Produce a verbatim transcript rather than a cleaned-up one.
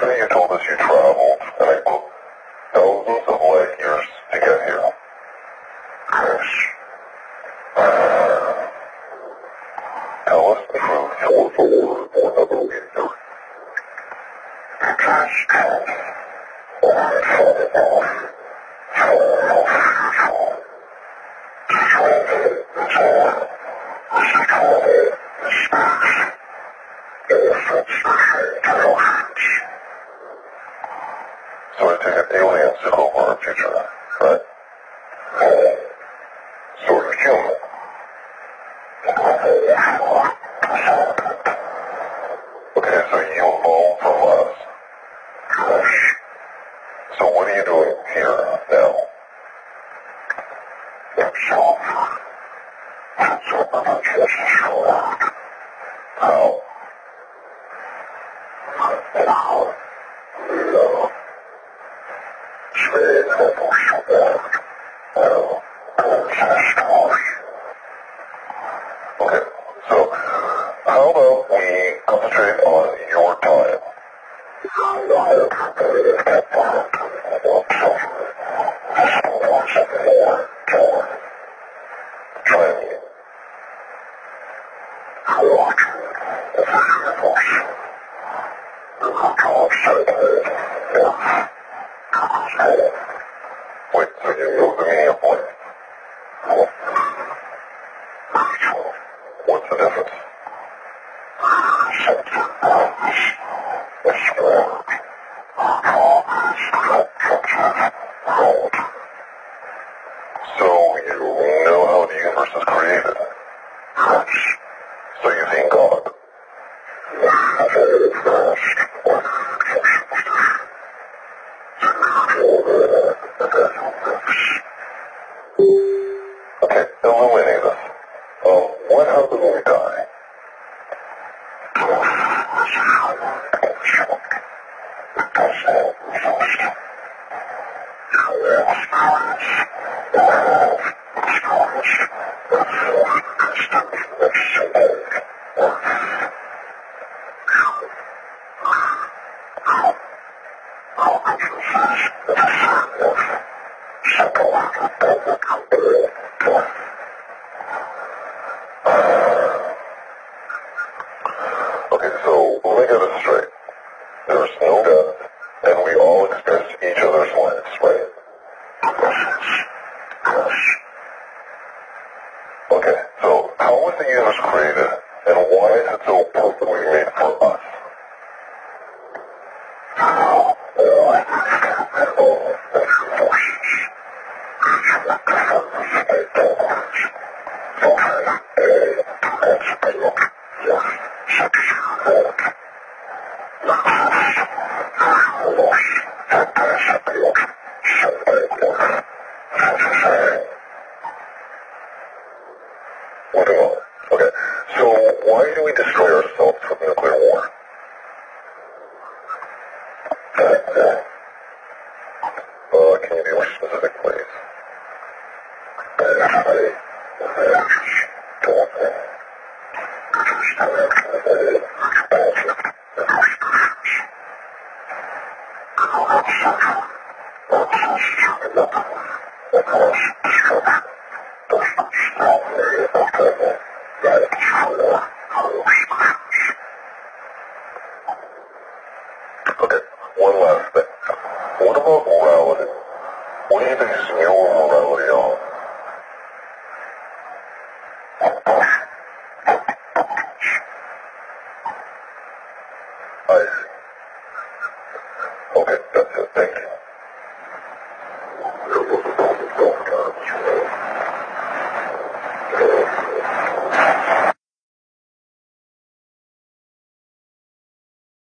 yesterday you told us you traveled, and I booked thousands of light years to get here. Yes. Uh, tell us the truth, or for word, or another way to do it. Because when I fall off, fall off usual, travel is all, as I call it, the space. All fits the same directions. So I take it aliens took over our future, right? No. Sort of human. Okay, so you evolved from us. Yes. So what are you doing here now? Himself. That's what the Jesus word. How? Now, love. Twee levels word. Well, that's a story. Okay, so how about we concentrate on your time? I'll believe that part also. This was more joy. Try What? The universe. The control circle. Yes. So, Wait, so you know the meaning of life? what? Rachel. What's the difference? Something else. This word. Control is structured. Road. So you know how the universe is created. Yes. So you've seen God. Very fast. What Okay, illuminate us. Um, what happens when we die? Okay, so let me get this straight. There's no death, and we all experience each other's lives, right? Okay, so how was the universe created, and why is it so perfectly made for us? What do you want? Okay, so why do we destroy ourselves with nuclear war? Uh, can you be more specific, please? Okay, one last thing. What about morality? What do you base your morality on?